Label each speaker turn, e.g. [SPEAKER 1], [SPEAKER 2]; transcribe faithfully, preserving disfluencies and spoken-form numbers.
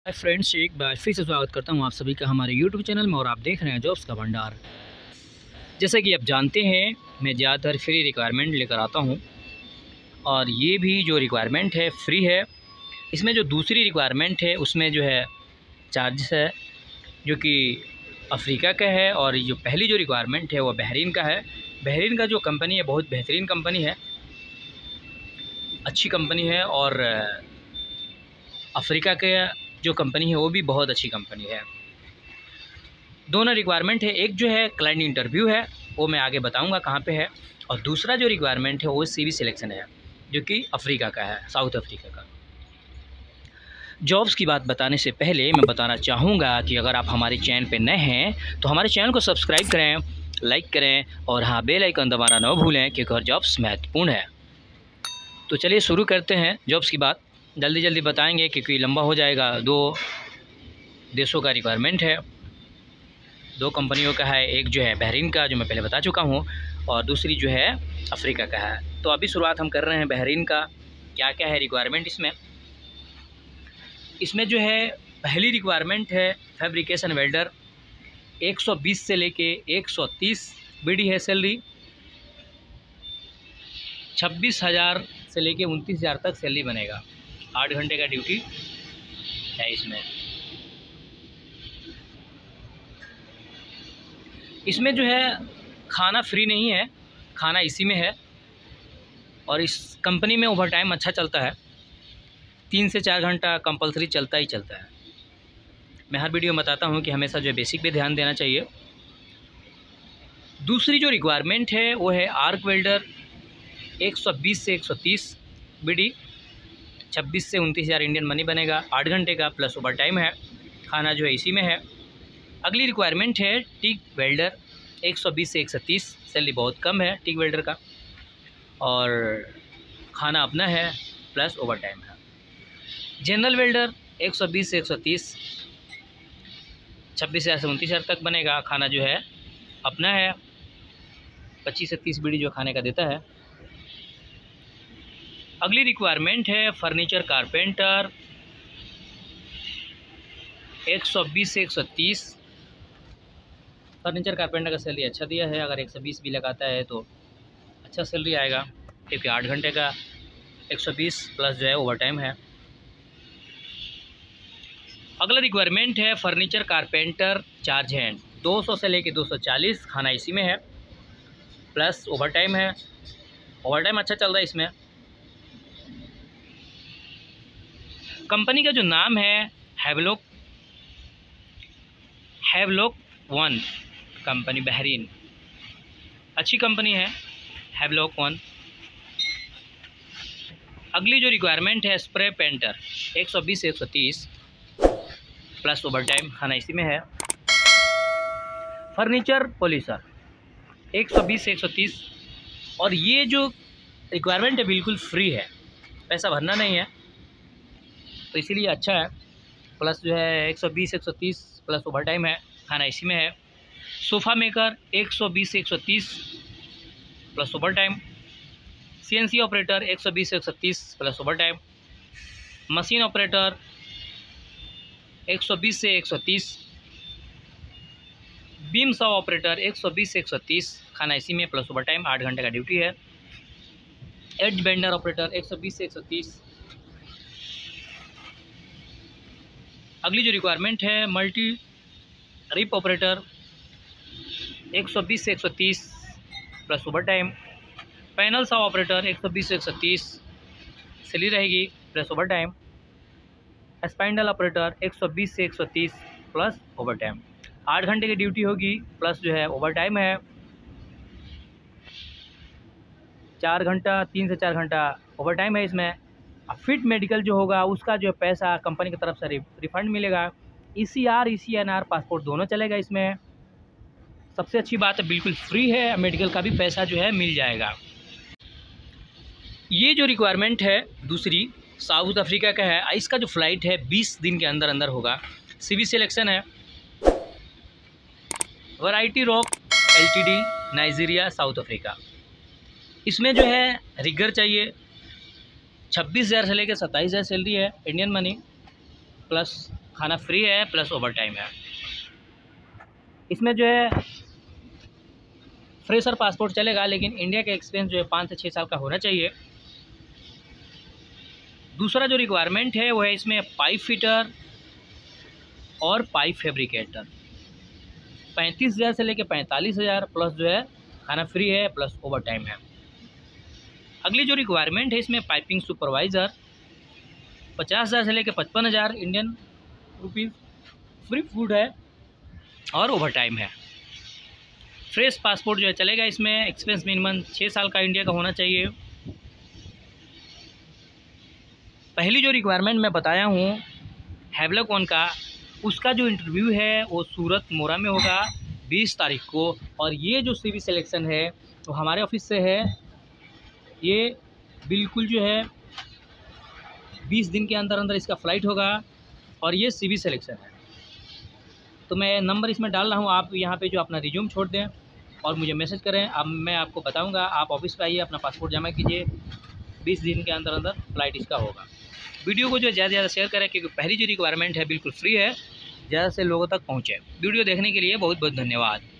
[SPEAKER 1] Hi friends, एक बार फिर से स्वागत करता हूं आप सभी का हमारे यूट्यूब चैनल में। और आप देख रहे हैं जॉब्स का भंडार। जैसे कि आप जानते हैं, मैं ज़्यादातर फ्री रिक्वायरमेंट लेकर आता हूं और ये भी जो रिक्वायरमेंट है फ्री है। इसमें जो दूसरी रिक्वायरमेंट है उसमें जो है चार्जेस है, जो कि अफ्रीका का है। और जो पहली जो रिक्वायरमेंट है वो बहरीन का है। बहरीन का जो कंपनी है बहुत बेहतरीन कंपनी है, अच्छी कंपनी है। और अफ्रीका के जो कंपनी है वो भी बहुत अच्छी कंपनी है। दोनों रिक्वायरमेंट है, एक जो है क्लाइंट इंटरव्यू है, वो मैं आगे बताऊंगा कहाँ पे है। और दूसरा जो रिक्वायरमेंट है वो सीवी सिलेक्शन है, जो कि अफ्रीका का है, साउथ अफ्रीका का। जॉब्स की बात बताने से पहले मैं बताना चाहूँगा कि अगर आप हमारे चैनल पे नए हैं तो हमारे चैनल को सब्सक्राइब करें, लाइक करें और हाँ, बेल आइकन दबाना न भूलें, क्योंकि हर जॉब्स महत्वपूर्ण है। तो चलिए शुरू करते हैं जॉब्स की बात। जल्दी जल्दी बताएंगे क्योंकि लंबा हो जाएगा। दो देशों का रिक्वायरमेंट है, दो कंपनियों का है। एक जो है बहरीन का, जो मैं पहले बता चुका हूँ, और दूसरी जो है अफ्रीका का है। तो अभी शुरुआत हम कर रहे हैं बहरीन का। क्या क्या है रिक्वायरमेंट इसमें इसमें जो है पहली रिक्वायरमेंट है फैब्रिकेशन वेल्डर। एक सौ बीस से लेके एक सौ तीस बीडी है सैलरी। छब्बीस हज़ार से लेके उनतीस हज़ार तक सैलरी बनेगा। आठ घंटे का ड्यूटी है इसमें। इसमें जो है खाना फ्री नहीं है, खाना इसी में है। और इस कंपनी में ओवर टाइम अच्छा चलता है, तीन से चार घंटा कंपलसरी चलता ही चलता है। मैं हर वीडियो में बताता हूँ कि हमेशा जो है बेसिक पे ध्यान देना चाहिए। दूसरी जो रिक्वायरमेंट है वो है आर्क वेल्डर। एक सौ बीस से एक सौ तीस बीडी, छब्बीस से उनतीस हज़ार इंडियन मनी बनेगा। आठ घंटे का प्लस ओवर टाइम है, खाना जो है इसी में है। अगली रिक्वायरमेंट है टिक वेल्डर। एक सौ बीस से एक सौ तीस, सैलरी बहुत कम है टिक वेल्डर का, और खाना अपना है प्लस ओवर टाइम है। जनरल वेल्डर एक सौ बीस से एक सौ तीस, छब्बीस हज़ार से उनतीस हज़ार तक बनेगा। खाना जो है अपना है, पच्चीस से तीस बीडी जो खाने का देता है। अगली रिक्वायरमेंट है फर्नीचर कारपेंटर। एक सौ बीस से एक सौ तीस, फर्नीचर कारपेंटर का सैलरी अच्छा दिया है। अगर एक सौ बीस भी लगाता है तो अच्छा सैलरी आएगा, क्योंकि आठ घंटे का एक सौ बीस प्लस जो है ओवर टाइम है। अगला रिक्वायरमेंट है फर्नीचर कारपेंटर चार्ज हैंड। दो सौ से लेके दो सौ चालीस, खाना इसी में है प्लस ओवर टाइम है। ओवर टाइम अच्छा चल रहा है इसमें। कंपनी का जो नाम है Havelock Havelock one company, Bahrain, अच्छी कंपनी है हैवलॉक वन। अगली जो रिक्वायरमेंट है स्प्रे पेंटर। एक सौ बीस से एक सौ तीस प्लस ओवर टाइम, खाना इसी में है। फर्नीचर पॉलिशर एक सौ बीस से एक सौ तीस, और ये जो रिक्वायरमेंट है बिल्कुल फ्री है, पैसा भरना नहीं है, तो इसीलिए अच्छा है। प्लस जो है एक सौ बीस एक सौ तीस प्लस ओवर टाइम है, खाना इसी में है। सोफ़ा मेकर एक सौ बीस से एक सौ तीस plus overtime. CNC operator एक सौ बीस से एक सौ तीस plus overtime. Machine operator एक सौ बीस से एक सौ तीस। बीम सॉ ऑपरेटर एक सौ बीस से एक सौ तीस, खाना इसी में प्लस ओवर टाइम, आठ घंटे का ड्यूटी है। एज बेंडर ऑपरेटर एक सौ बीस से एक सौ तीस। अगली जो रिक्वायरमेंट है मल्टी रिप ऑपरेटर एक सौ बीस से एक सौ तीस plus overtime. Panel saw operator एक सौ बीस से एक सौ तीस, सैलरी रहेगी plus overtime. Spindle operator एक सौ बीस से एक सौ तीस प्लस ओवर टाइम, आठ घंटे की ड्यूटी होगी प्लस जो है ओवर टाइम है। चार घंटा तीन से चार घंटा ओवर टाइम है इसमें। फिट मेडिकल जो होगा उसका जो पैसा कंपनी की तरफ से रिफंड मिलेगा। ईसीआर ईसीएनआर पासपोर्ट दोनों चलेगा इसमें। सबसे अच्छी बात है बिल्कुल फ्री है, मेडिकल का भी पैसा जो है मिल जाएगा। ये जो रिक्वायरमेंट है दूसरी साउथ अफ्रीका का है। इसका जो फ़्लाइट है बीस दिन के अंदर अंदर होगा। सीवी सिलेक्शन है। Variety Rock LTD, Nigeria, South Africa. इसमें जो है रिगर चाहिए। छब्बीस हज़ार से लेकर सत्ताईस हज़ार सैलरी है इंडियन मनी, प्लस खाना फ्री है प्लस ओवर टाइम है। इसमें जो है फ्रेशर पासपोर्ट चलेगा, लेकिन इंडिया का एक्सपीरियंस जो है पाँच से छः साल का होना चाहिए। दूसरा जो रिक्वायरमेंट है वो है इसमें पाइप फिटर और पाइप फैब्रिकेटर। पैंतीस हज़ार से लेकर पैंतालीस हज़ार प्लस जो है खाना फ्री है प्लस ओवर टाइम है। अगली जो रिक्वायरमेंट है इसमें पाइपिंग सुपरवाइज़र, पचास हज़ार से लेकर पचपन हज़ार इंडियन रुपीज़, फ्री फूड है और ओवर टाइम है। फ्रेश पासपोर्ट जो है चलेगा, इसमें एक्सपीरियंस मिनिमम छः साल का इंडिया का होना चाहिए। पहली जो रिक्वायरमेंट मैं बताया हूँ हैवलॉक का, उसका जो इंटरव्यू है वो सूरत मोरा में होगा बीस तारीख को। और ये जो सीवी सिलेक्शन है वो हमारे ऑफिस से है, ये बिल्कुल जो है बीस दिन के अंदर अंदर इसका फ़्लाइट होगा और ये सीवी सिलेक्शन है। तो मैं नंबर इसमें डाल रहा हूँ, आप यहाँ पे जो अपना रिज्यूम छोड़ दें और मुझे मैसेज करें। अब मैं आपको बताऊँगा, आप ऑफिस पे आइए, अपना पासपोर्ट जमा कीजिए, बीस दिन के अंदर अंदर फ़्लाइट इसका होगा। वीडियो को जो ज़्यादा से ज़्यादा शेयर करें, क्योंकि पहली जो रिक्वायरमेंट है बिल्कुल फ्री है, ज़्यादा से लोगों तक पहुँचे। वीडियो देखने के लिए बहुत बहुत धन्यवाद।